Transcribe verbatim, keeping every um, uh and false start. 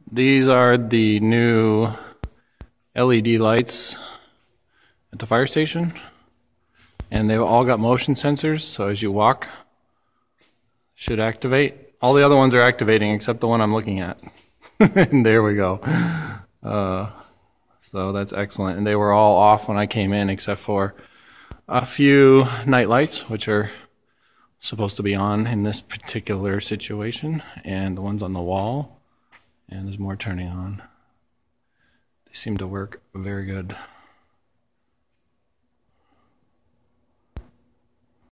These are the new L E D lights at the fire station, and they've all got motion sensors, so as you walk, should activate. All the other ones are activating except the one I'm looking at. And there we go. Uh, so that's excellent. And they were all off when I came in except for a few night lights, which are supposed to be on in this particular situation, and the ones on the wall. And there's more turning on. They seem to work very good.